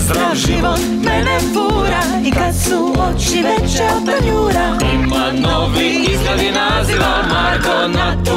Zdrav život mene fura i kad su oči veće od tanjura. Ima novi izgled i naziva Marko na